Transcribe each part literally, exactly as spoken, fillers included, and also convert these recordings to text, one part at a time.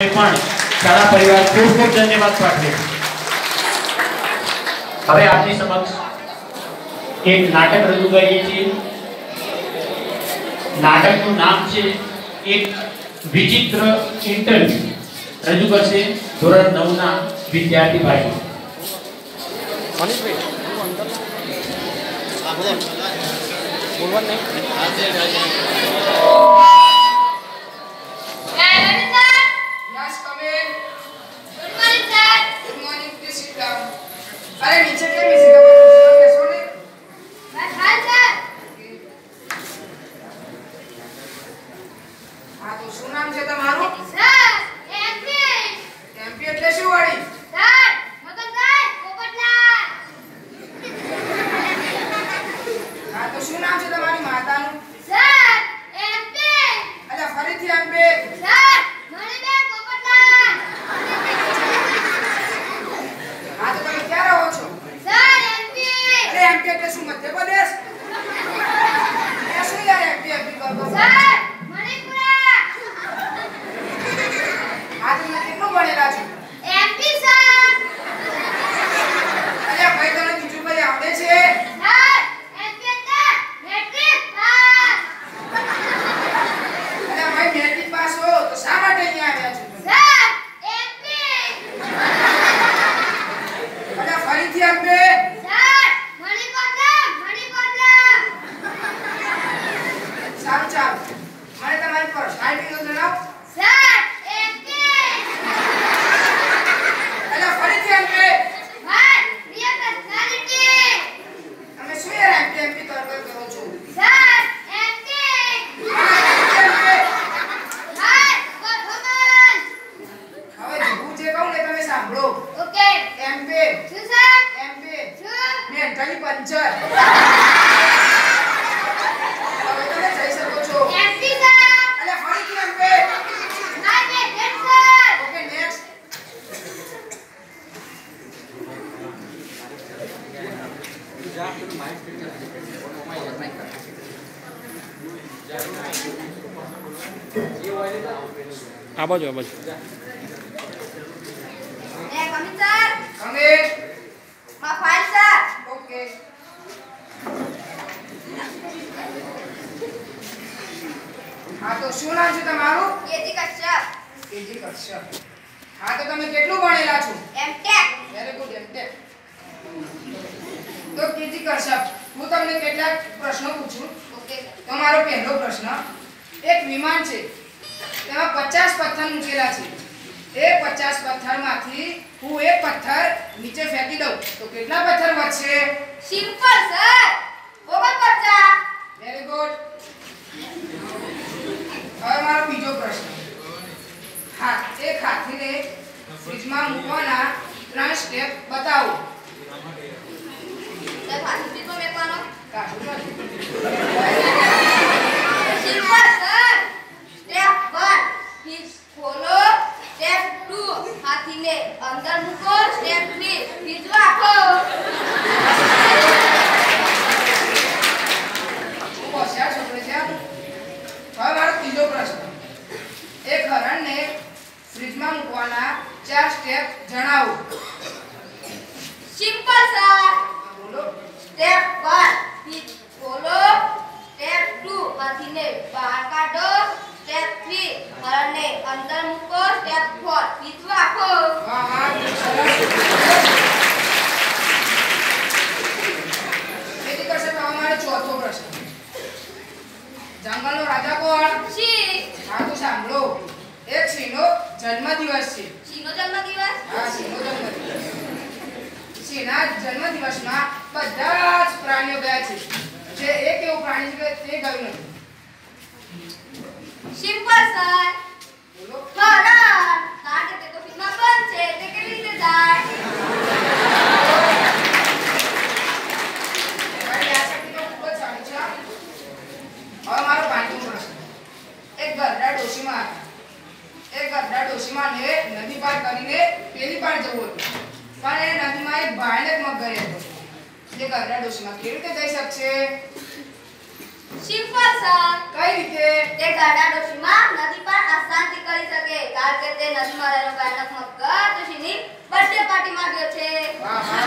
પણ શાળા પરિવાર ખૂબ ખૂબ ધન્યવાદ પાઠવે છે। હવે આપની સમક્ષ એક નાટક રજૂ કરીએ છીએ। નાટકનું નામ છે એક વિચિત્ર ઇન્ટરવ્યુ। રજૂ કરશે ધોરણ નવ ના વિદ્યાર્થી ભાઈઓ। મનીષભાઈ આ બધા બોલવા નહીં આ બાજુ આ બાજુ એ કમિંગ સર કમિંગ માં ફાઇલ સર ઓકે હા તો શું નામ છે તમારું કેજી કશ્યપ કેજી કશ્યપ હા તો તમે કેટલું ભણેલા છો એમટેક વેરી ગુડ એમટેક તો કેજી કશ્યપ હું તમને કેટલાક પ્રશ્નો પૂછું ઓકે તમારો પહેલો પ્રશ્ન એક વિમાન છે તેમાં પચાસ પથ્થર મૂકેલા છે એ પચાસ પથ્થરમાંથી હું એક પથ્થર નીચે ફેંકી દઉં તો કેટલા પથ્થર વધશે સિમ્પલ સર ઓગણપચાસ વેરી ગુડ હવે મારો બીજો પ્રશ્ન હા એક હાથીને ફ્રીજમાં મૂકવાના ત્રણ સ્ટેપ બતાવો તે હાથી ફ્રીજમાં મૂકવાનો કાઢું simple sir step one fridge ખોલો સ્ટેપ टू હાથીને અંદર મૂકો સ્ટેપ थ्री ફ્રીજ રાખો હું હોશિયાર છોકરો છે હવે મારો ત્રીજો પ્રશ્ન એક હરણને ફ્રીજમાં મૂકવાના ચાર સ્ટેપ જણાવો સિમ્પલ સર બોલો સ્ટેપ वन ફ્રીજ ખોલો સ્ટેપ टू હાથીને બહાર કાઢો સ્ટેપ थ्री હરણને અંદર મૂકો સ્ટેપ फोर ફ્રીજ રાખો વાહ વાહ એથી કરશે તો અમારો ચોથો પ્રશ્ન જંગલનો રાજા કોણ સિંહ હા તો સાંભળો એક સિંહનો જન્મદિવસ છે સિંહનો જન્મદિવસ હા સિંહનો જન્મદિવસ સિંહના જન્મદિવસમાં બધા જ પ્રાણીઓ ગયા છે જે એક એવું પ્રાણી છે તે ગયું નથી સિમ્પલ સર બોલો હરણ કારણ કે તે તો ફિલ્મમાં બંધ છે તે કેવી રીતે જાય મારી આ શક્તિ તો ખૂબ જ સારી છે હવે મારો પાંચમો પ્રશ્ન એક ગરડા ડોશીમાં એક ગરડા ડોશીમાને નદી પાર કરીને પેલી પાર જવું હતું પણ એ નદીમાં એક ભયાનક મગર હતો જે ગરડા ડોશીમાં કેવી રીતે જઈ શકશે સિમ્પલ સર. કઈ રીતે? તે ગાડા ડોશીમાં નદી પર અશાંતિ કરી શકે કારણ કે તે નદીમાં રહેલો ગાયક મગર ડોશીની બર્થડે પાર્ટી માં ગયો છે. વાહ વાહ.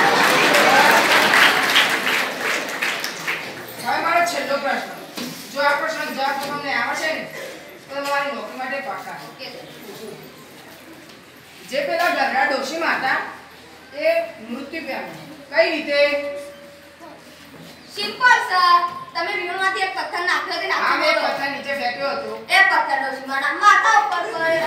હવે મારો છેલ્લો પ્રશ્ન. જો આ પ્રશ્નનો જવાબ તમને આવડશે ને તો તમારી નોકરી માટે પાકા. Okay sir. જે પેલા ગરડા ડોશીમાં હતા એ મૃત્યુ પામ્યા. કઈ રીતે? Simple sir. તમે વિમાનમાંથી એક પથ્થર નાખ્યો તે આ નાખ્યો મેં હતો. પથ્થર નીચે ફેંક્યો હતો. એ પથ્થર ડોશીમાના માથા ઉપર પડ્યો.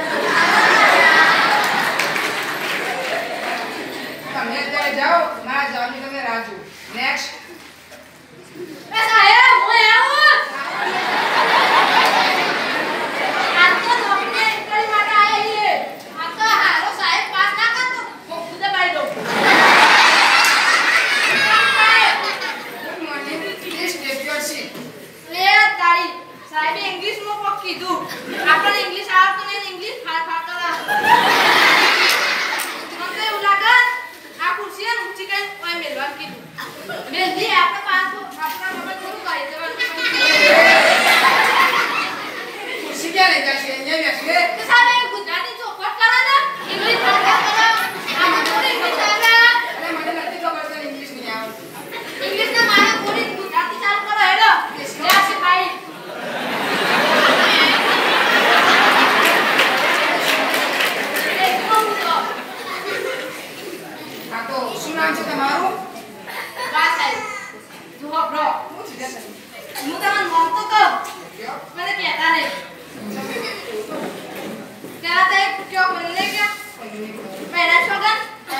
તમે અત્યારે જાઓ, મારા જવાબની તમે રાહ જુઓ. નેક્સ્ટ. એ સાહેબ હું આવું. આ તો નોકરી ઇન્ટરવ્યુ માટે આયા છીએ. આ તો હારો સાહેબ પાસ ના કરતો હું ખુદ બાઈ દઉં. Good morning. Please take your seat. લે તારી સાહેબે ઇંગ્લિશમાં કોક કીધું. આપણને ઇંગ્લિશ આવડતું નહીં, ઇંગ્લિશ ફાર ફાર કરા. મને એવું લાગે આ ખુરશી ને ઊંચી કઈ ઓય મેલવાનું કીધું. મેલજી આપણે પાછો આપણા બાબા થોડું કરી દેવાનું. ખુરશી ક્યાં લઈ જશે? અહીંયા બેસી રે. તો સાહેબ ગુજરાતી ચોખવટ કરો ને ઇંગ્લિશ ચોખવટ કરો. આ મને થોડી ઇંગ્લિશ આવડે. અરે મને નથી ખબર તને ઇંગ્લિશ નહીં આવડતું. ઇંગ્લિશ ને મારે થોડી ગુજરાતી ચાલુ કરો હેડો. લે સિપાહી. એ કોણ છો? હા તો શું નામ છે તમારું? વાહ સાહેબ. જુઓ બ્રો. હું છે જશે. હું તમને નામ તો કહું. કયો? મને કહેતા નહીં. તમે કે તેના તો એક કયો બોલને કયો? પહેલા છોગન.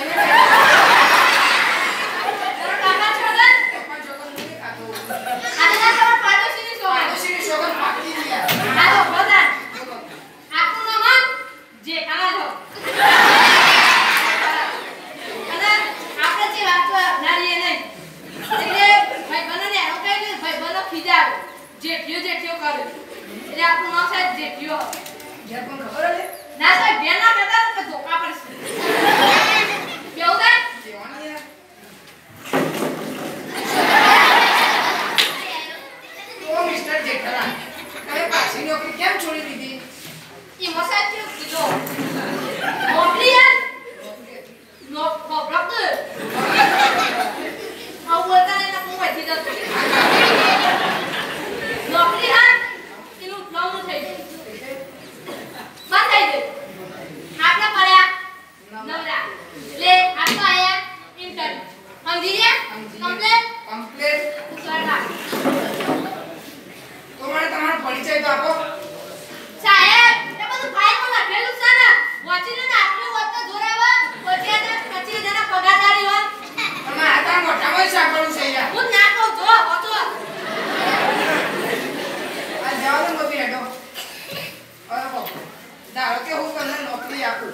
તારો કાકા છોગન. પપ્પા જોગન નથી ખાતો. આજે ના તમાર પાડોશીની છોગન. પાડોશીની સોગન પાકી ગયા. આ તો પ્રધાન. જોગન. આખું નામ જેઠાલાલ હો. અને આપણે જે વાત નારીએ નહીં. એટલે ભાઈ બનને એનો કઈ નહીં ભાઈ બનો ખીજાવ. જેઠિયો જેઠિયો કરે. એટલે આપણું નામ સાહેબ જેઠિયો. ઘેર પણ ખબર હશે? ના સાહેબ બે ના કહેતા તો ધોકા પડશે. કેવું થાય? કહેવાનું યાર. તો મિસ્ટર જેઠાલાલ, તમે પાછી નોકરી કેમ છોડી દીધી? ઈ મસાજ કેવું કીધો? નોકરી યાર નો ખબર કે આવું બોલતા નહીં તો હું બેઠી જતો. નોકરી હા એનું ફ્લોનું થઈ ગયું. બંધ થઈ ગયું. આપણે પડ્યા નવરા. લે આપણે આયા ઇન્ટરવ્યુ. સમજી ગયા? કમ્પ્લીટ? કમ્પ્લીટ. સરલા. તો મને તમારો પરિચય તો આપો. સાહેબ એ બધું ફાઇલમાં લખેલું છે ને. વાંચીને ને આટલું વાત તો જોરાવે. પચીસ હજાર પચીસ હજાર પગારદારી હોય. પણ મારા તારા મોઢામાં જ સાંભળવું છે યાર. હું ના કહું જો વાંચો. આ જાઓ ને મોદી હેડો. હવે કહો. ધારો કે હું તમને નોકરી આપું.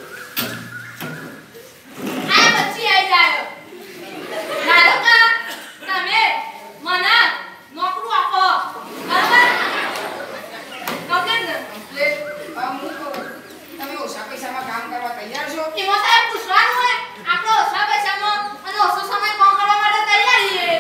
આ પછી આવી જાય. ધારો કે તમે મને નોકરું આપો. બરાબર? કમ્પ્લીટ ને? કમ્પ્લીટ. હવે હું કહું. તમે ઓછા પૈસામાં કામ કરવા તૈયાર છો? એમાં સાહેબ પૂછવાનું હોય આપણે ઓછા પૈસામાં અને ઓછો સમય કામ કરવા માટે તૈયાર છીએ.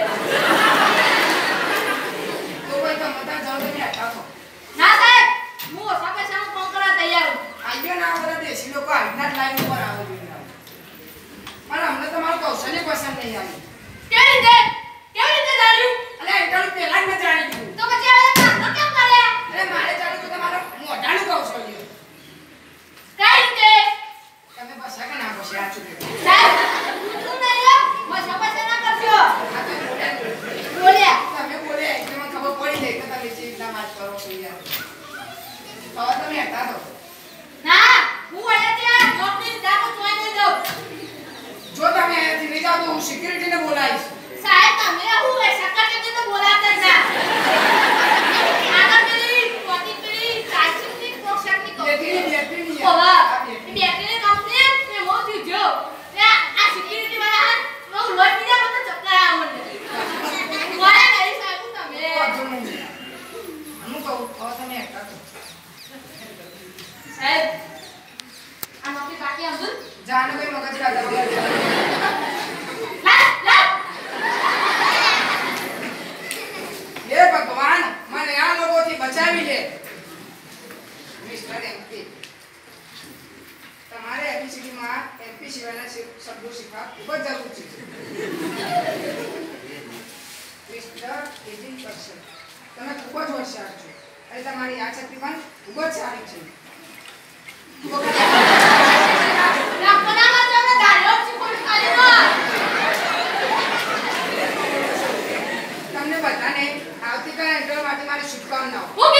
તો ભાઈ તમે ત્યાં જાઓ તમે હટાવો છો. ના સાહેબ હું ઓછા પૈસામાં કામ કરવા તૈયાર છું. આઈડિયો ના બધા દેશી લોકો આજના જ લાઈન ઉપર આવે છે. પણ અમને તમારું કૌશલ્ય પસંદ નહીં આવ્યું. કેવી રીતે કેવી રીતે જાણ્યું? અલે ઇન્ટરવ્યુ પહેલા જ મેં જાણી દીધું. તો પછી હવે કામ કેમ કર્યા? અરે મારે જાણવું તો તમારું મોઢાનું કૌશલ્ય. કઈ રીતે? તમે પૈસા કે ના પૈસા આ ચૂકે. સાહેબ શું નહીં લો ઓછા પૈસા ના કરશો. આ તો બોલ્યા. બોલ્યા તમે બોલ્યા એટલે મને ખબર પડી જાય કે તમે જે રીતના વાત કરો છો યાર. હવે તમે હટા દો. ના હું અહીંયાથી આ નોકરી જાતો જોઈ નહીં દઉં. જો તમે અહીંયાથી નહીં જાઓ તો હું સિક્યુરિટીને બોલાવીશ. સાહેબ તમે હું સેક્રેટરી તો બોલાતા જ ના. આગળ પેલી પોતી પેલી ચાચીની પોશાકની કહું. બેટરીની બેટરીની યાર. ઓવા આ એ બેટરી. બેટરી કંપની ને મોતી જો તે આ સિક્યુરિટી વાળા બહુ લોટ બીજા મને ચક્કર આવે મને. વારે નહીં સાહેબ તમે. વાંધો નહીં. હું કહું હવે તમે હટા દો. સાહેબ આ નોકરી બાકી હતું. જાનો કોઈ મગજ રાજા વગર. લા લા હે ભગવાન અંગ્રેજી સિવાયના શબ્દ- શબ્દો શીખવા ખૂબ જ જરૂર છે મિસ્ટર એટીન પર્સન્ટ તમે ખૂબ જ હોશિયાર છો અને તમારી યાદશક્તિ પણ ખૂબ જ સારી છે રાખોનામાં તમને ડાયલોગ શીખવાડ કાઢ્યો તમને બધાને આવતીકાલ ઇન્ટરવ્યુ માટે મારી શુભકામનાઓ હું